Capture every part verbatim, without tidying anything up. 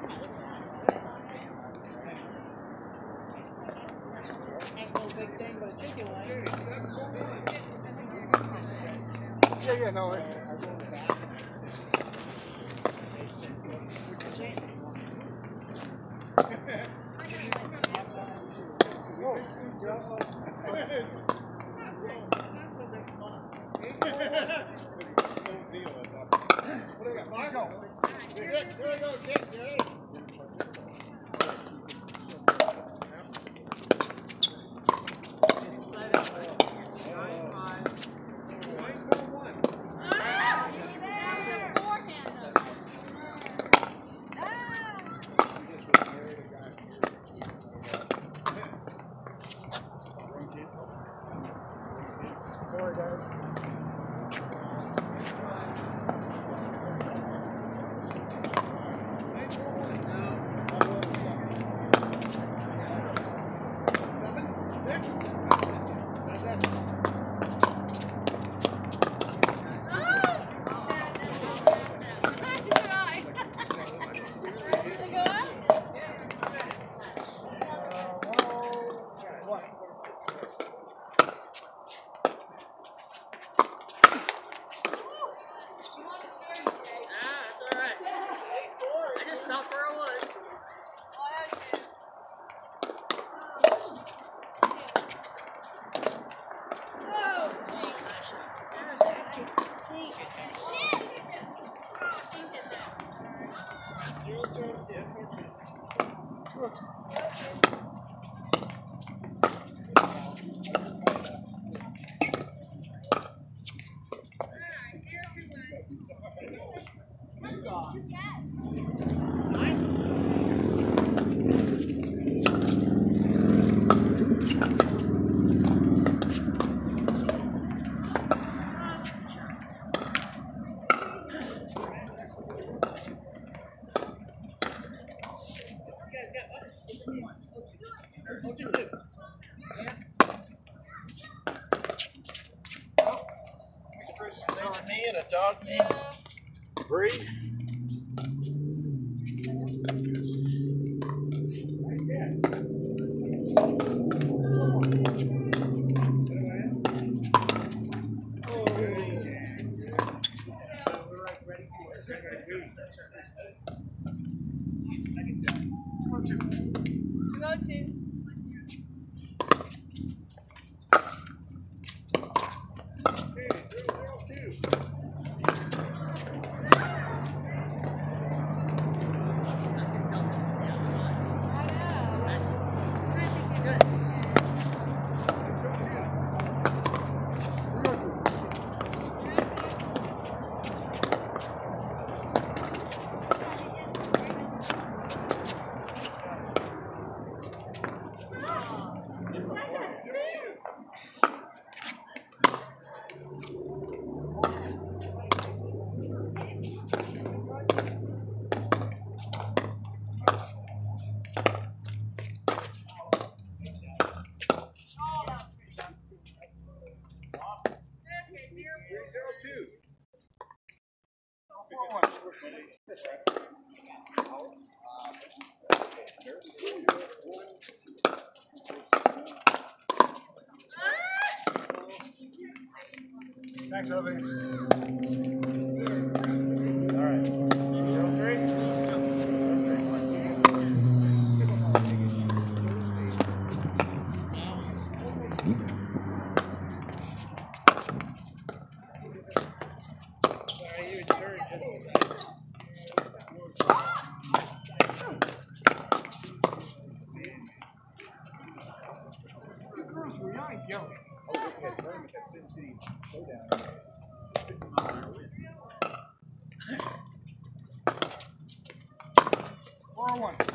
Yeah, yeah, no. Me and a dog named Bree. Thanks, Obi. All right. Zero three. The girls were young, yelling. Four oh one.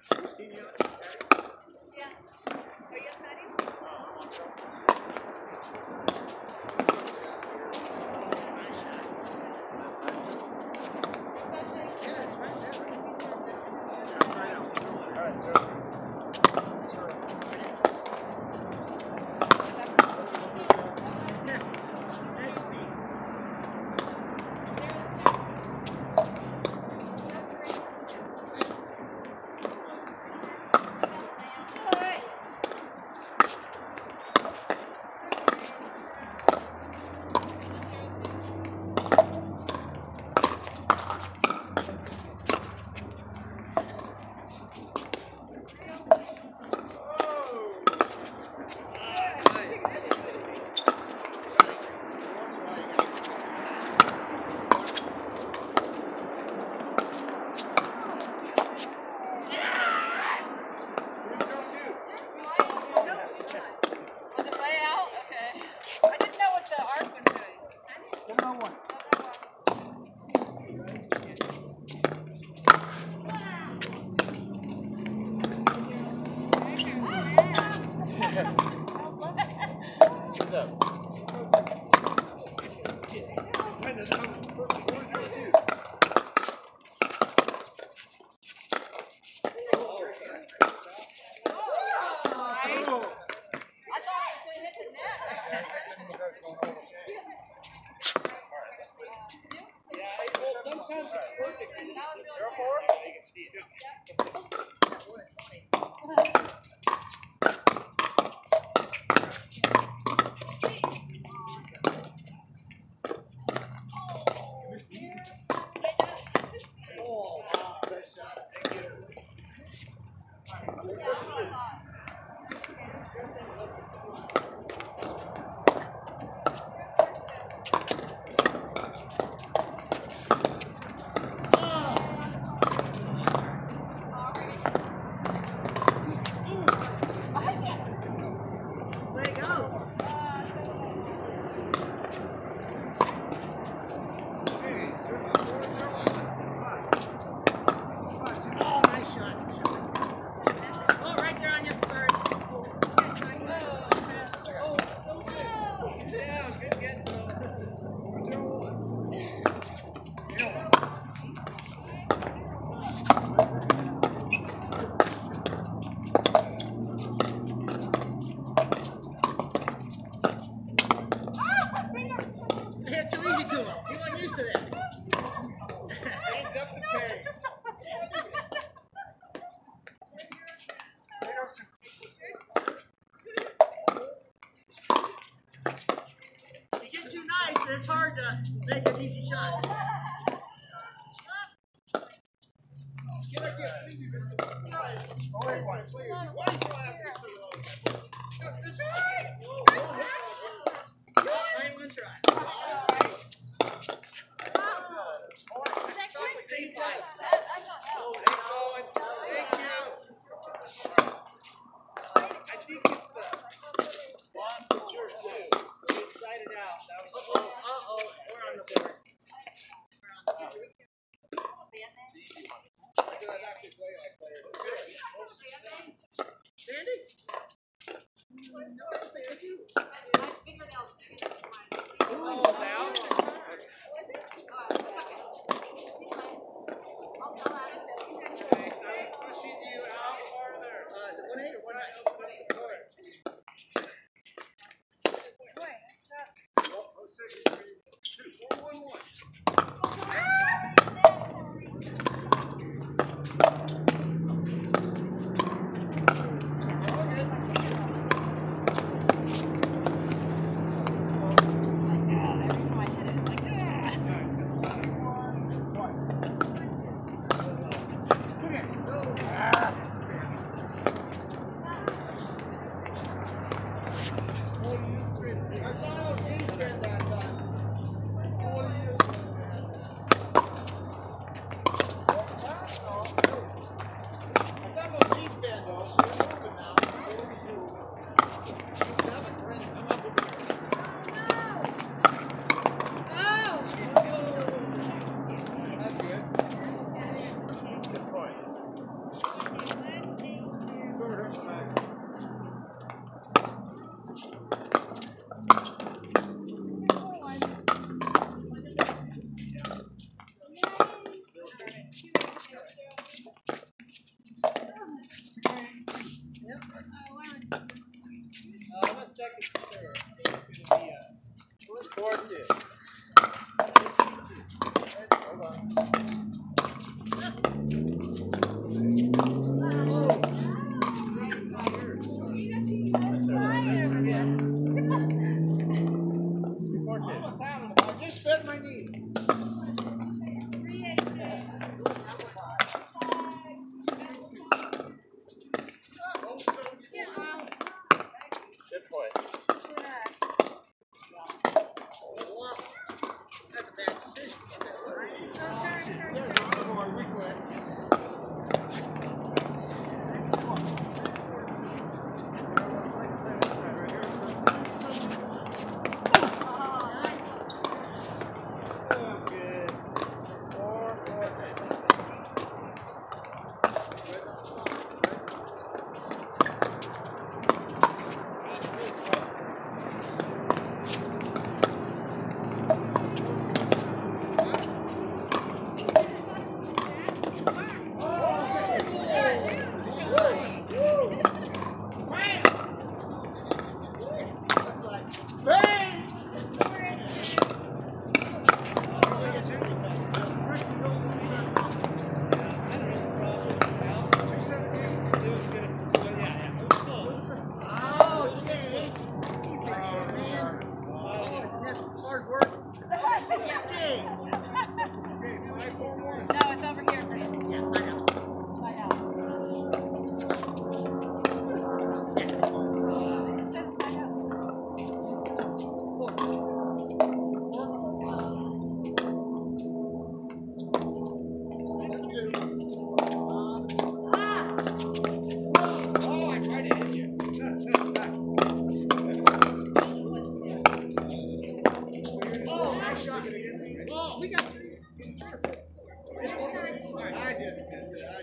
It's hard to make an easy shot.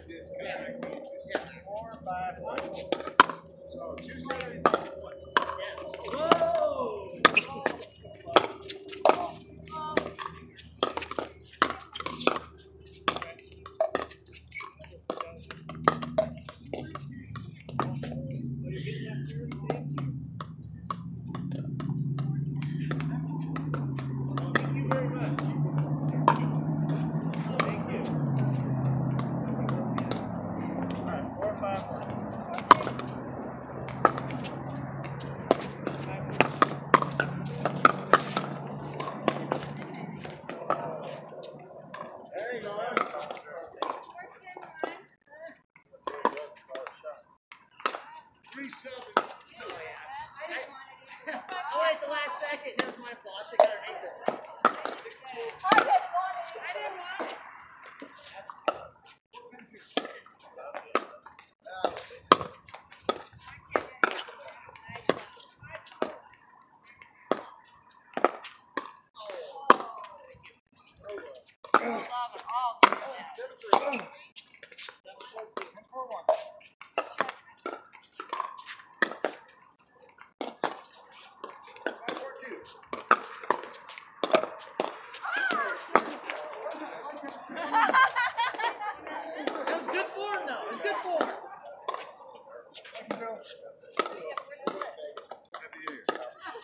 Four, five, one. So two seven. Whoa! Thank you very much. Thank you. All right, four, five, one. There you go. Three seven. I went at the last second. That was my fault. I should have got an ankle. Four one. Five four two. That was good form, though. It was good form. Thank you, Bill. Happy New Year.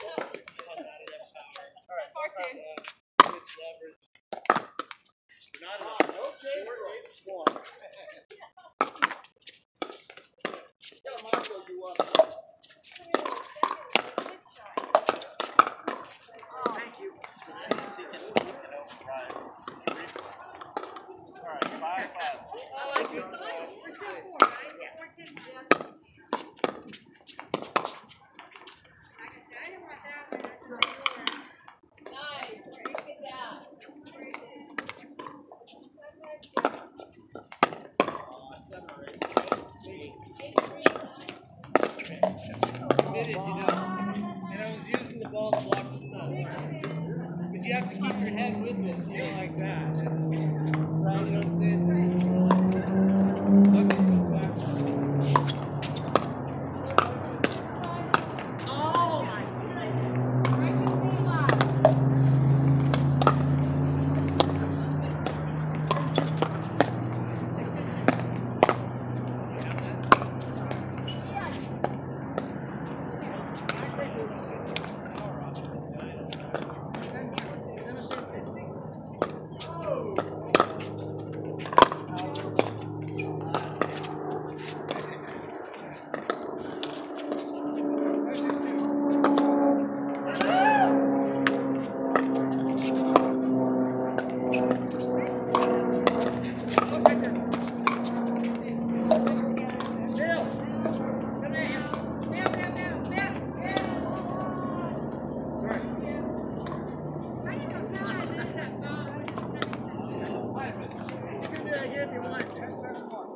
Not enough. Okay. One. Tell Marco you want. Thank you. All right, five, five. I like you. We're still four, right? Yeah. fourteen. Like I said, I didn't want that one. Nice. Break it down. Committed, you know. And I was using the ball to block the sun. But you have to keep your head with it, you know, like that. That's, you know what I'm saying? Look at some back. Oh, my goodness. You can do it again if you want. Ten seven one.